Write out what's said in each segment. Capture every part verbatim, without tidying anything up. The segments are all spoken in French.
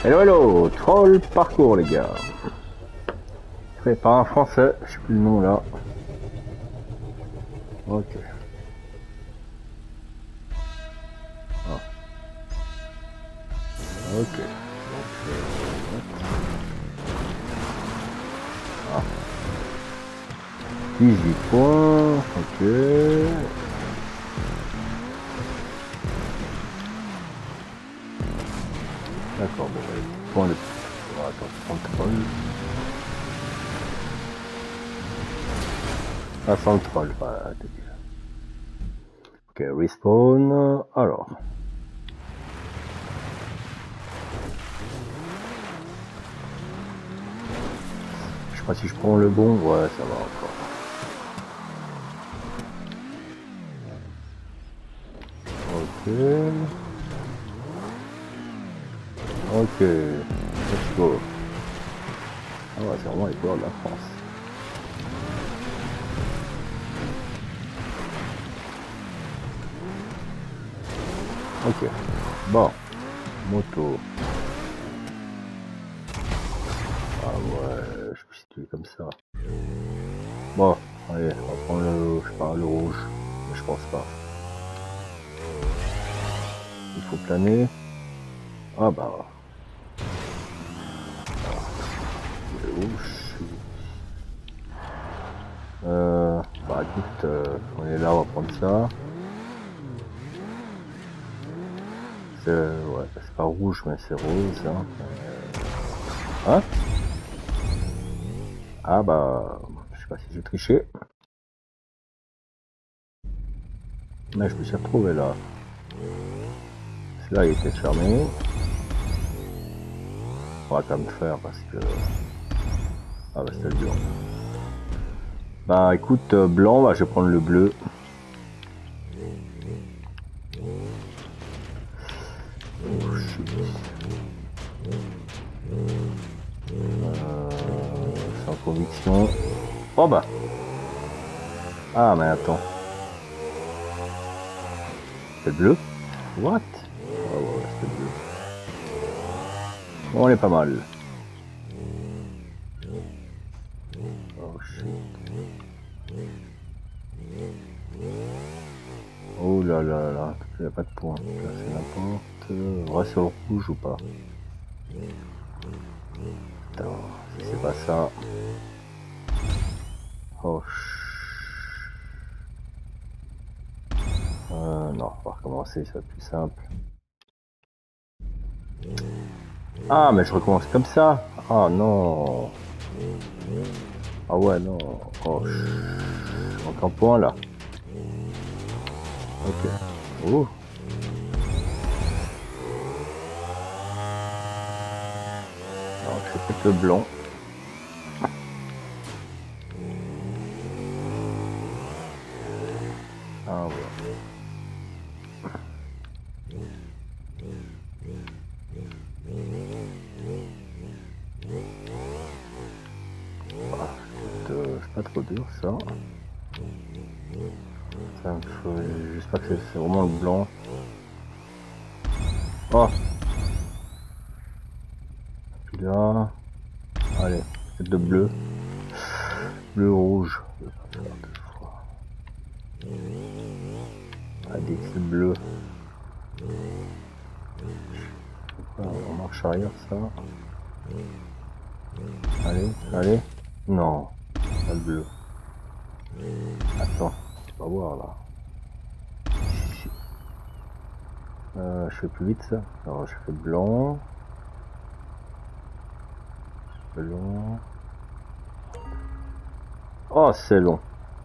Hello hello, troll parcours les gars. Fait par un français, je sais plus le nom là. Ok. Ah. Ok. Donc, euh, ah. dix-huit points, ok. D'accord, bon, bah, point de... Oh, attends, contrôle. Ah, sans le troll, voilà. Ok, respawn. Alors. Je sais pas si je prends le bon. Ouais, ça va encore. Ok. Ok. Let's go. Ah ouais, c'est vraiment les couleurs de la France. Ok. Bon. Moto. Ah ouais, je me situe comme ça. Bon, allez, on va prendre le, je sais pas, le rouge. Mais je pense pas. Il faut planer. Ah bah. Le rouge. Euh, bah écoute, euh, on est là, on va prendre ça. C'est, ouais, c'est pas rouge, mais c'est rose, hein. Euh... Hein? Ah bah, je sais pas si j'ai triché. Mais je me suis retrouvé là. Celui-là, il était fermé. On va quand même faire parce que... Ah bah c'était le blanc. Bah écoute, euh, blanc, bah, je vais prendre le bleu. Oh shit. Euh, sans conviction. Oh bah. Ah mais attends. C'est le bleu? What? Oh ouais, c'est le bleu. Bon, on est pas mal. Oh shit. Oh là là là, il n'y a pas de point. Là c'est n'importe. On va sur le rouge ou pas? Putain, si c'est pas ça. Oh ch... Euh, non, on va recommencer, ça va être plus simple. Ah mais je recommence comme ça. Ah non. Ah ouais non. Oh ch... Donc en point là. Ok. Oh. Alors je fais peut-être le blanc. Ah ouais. Ah, euh, c'est pas trop dur ça. Ça me faut... J'espère que c'est vraiment le blanc. Oh. Puis là. Allez, peut-être de bleu. Bleu rouge. Je vais pas faire deux fois. Allez, c'est bleu. On marche arrière ça. Allez, allez. Non, pas le bleu. Attends, on va voir là. Euh, je fais plus vite ça. Alors je fais blanc. Blanc. Oh c'est long.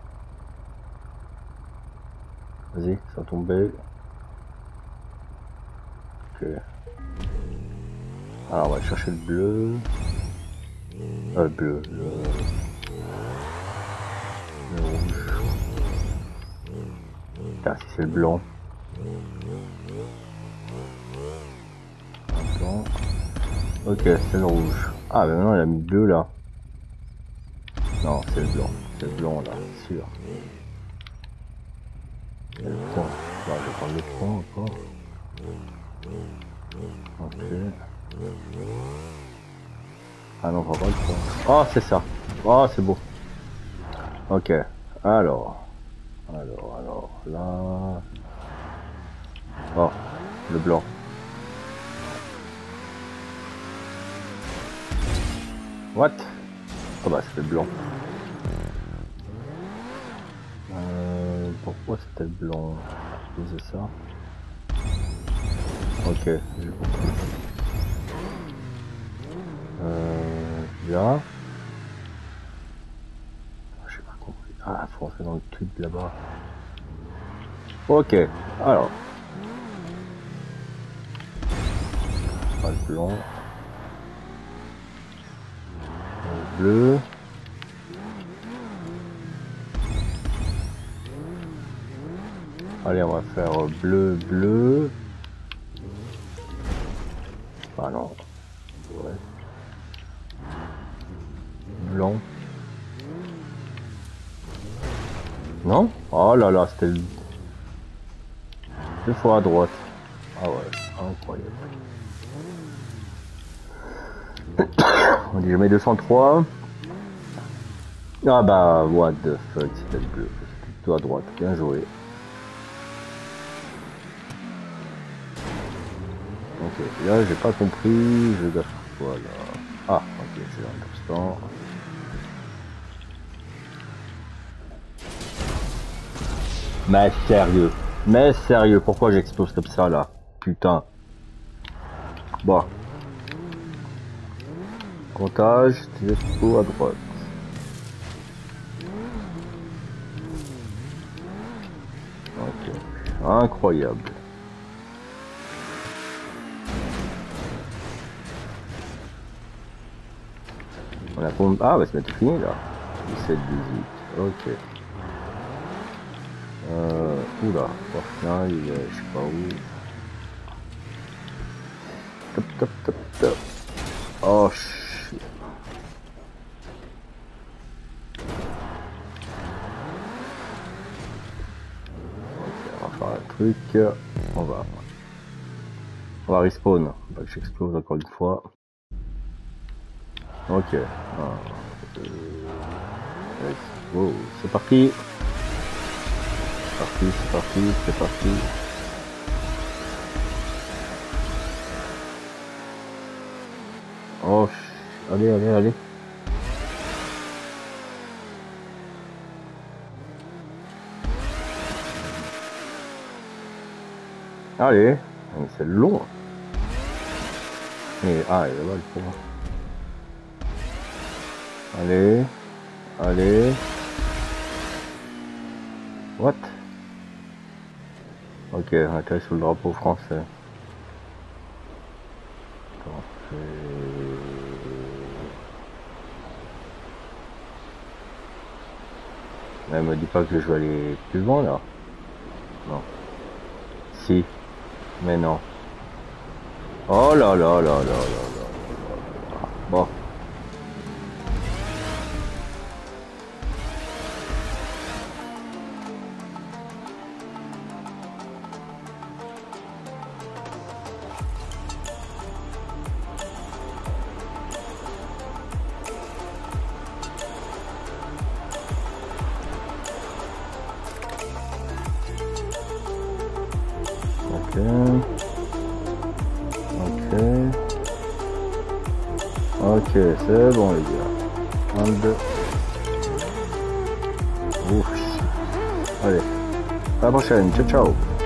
Vas-y, ça va tomber. Ok. Alors on va chercher le bleu. Ah, le bleu. Le, le rouge. Putain, si c'est le blanc. Attends. Ok, c'est le rouge. Ah, mais maintenant il a mis le bleu là. Non, c'est le blanc. C'est le blanc là, sûr. Il y a le point. Bon, je vais prendre le point encore. Ok. Ah non, on va pas le faire. Oh, c'est ça. Oh, c'est beau. Ok. Alors. Alors, alors, là... Oh, le blanc. What? Oh bah, c'était le blanc. Euh, pourquoi c'était le blanc? C'est ça. Ok, j'ai compris. Euh, là. J'ai pas compris. Ah, faut rentrer dans le truc là-bas. Ok, alors. Pas le blanc. Le bleu. Allez, on va faire bleu, bleu. Ah non. Ouais. Blanc. Non? Oh là là, c'était le... deux fois à droite. Ah ouais, incroyable. On dit je mets deux cent trois. Ah bah, what the fuck, c'était le bleu. C'était plutôt à droite, bien joué. Ok, là j'ai pas compris, je dois faire quoi là? Ah, ok, c'est dans l'instant. Mais sérieux, mais sérieux, pourquoi j'explose comme ça là? Putain. Bon. Comptage, tu es tout à droite. Ok, incroyable. On a combien? Ah, bah c'est bientôt fini là. dix-sept, dix-huit, ok. Euh, oula, là, il est, je sais pas où. Top, top, top, top. Oh, shit. Ok, on va faire un truc. On va. On va respawn. Pas que j'explose encore une fois. Ok. Ah, euh, oh, c'est parti. C'est parti, c'est parti, c'est parti. Oh, allez, allez, allez. Allez, c'est long. Et, ah, il va le prendre. Allez, allez. What? Ok, on atterrit sur le drapeau français. Attends, elle me dit pas que je vais aller plus loin là. Non. Si. Mais non. Oh là là là là là là. Bon. Ok. Ok. Ok, c'est bon les gars. vingt-deux. Ouf. Allez. À la prochaine. Ciao ciao.